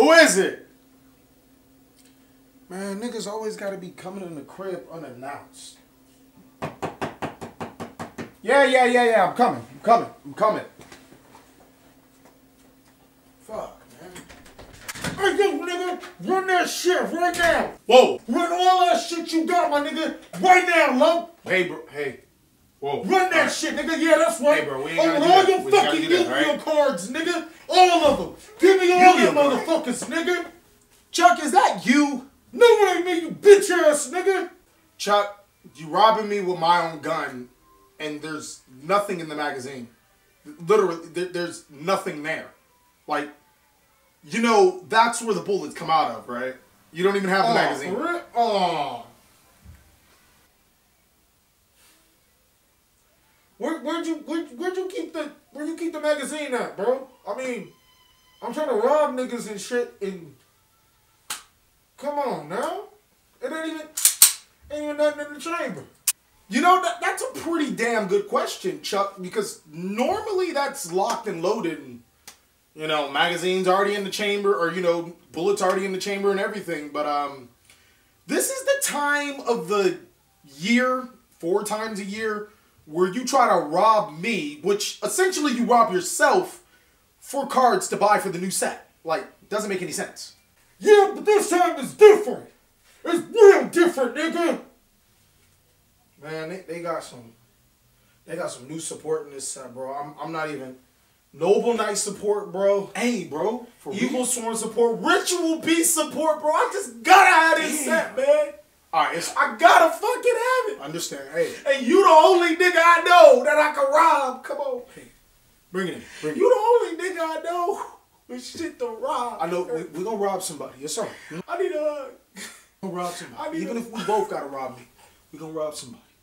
Who is it? Man, niggas always gotta be coming in the crib unannounced. Yeah. I'm coming. Fuck, man. Hey, yo, nigga, run that shit right now. Whoa. Run all that shit you got, my nigga, right now, lump. Hey, bro. Hey. Whoa. Run that shit, nigga. Yeah, that's right. Hey, bro, we ain't gotta do all that. your We ain't fucking gotta do that, Yu-Gi-Oh right? cards, nigga. All of them. Give me all Yu-Gi-Oh them cards. motherfuckers, nigga. Chuck, is that you? No, it ain't me, you bitch ass, nigga. Chuck, you robbing me with my own gun, and there's nothing in the magazine. Literally, there's nothing there. Like, you know, that's where the bullets come out of, right? You don't even have the magazine. For real? Oh. Where'd you keep the magazine at, bro? I mean, I'm trying to rob niggas and shit, and come on now, it ain't even nothing in the chamber. You know, that's a pretty damn good question, Chuck, because normally that's locked and loaded and, you know, magazines already in the chamber, or, you know, bullets already in the chamber and everything, but, this is the time of the year, 4 times a year, where you try to rob me, which essentially you rob yourself for cards to buy for the new set. Like, doesn't make any sense. Yeah, but this time it's different. It's real different, nigga. Man, they got some new support in this set, bro. I'm not even Noble Knight support, bro. Hey, bro. Evil Sworn support, Ritual Beast support, bro. I just gotta have this set, man. Alright, I gotta fucking have it. understand. Hey, And you the only nigga I know that I can rob. Come on. hey, bring it in. Bring it in. You the only nigga I know with shit to rob. I know we're gonna rob somebody. Yes, sir. I need a hug. We're gonna rob somebody. I need Even if we both gotta rob me, we're gonna rob somebody.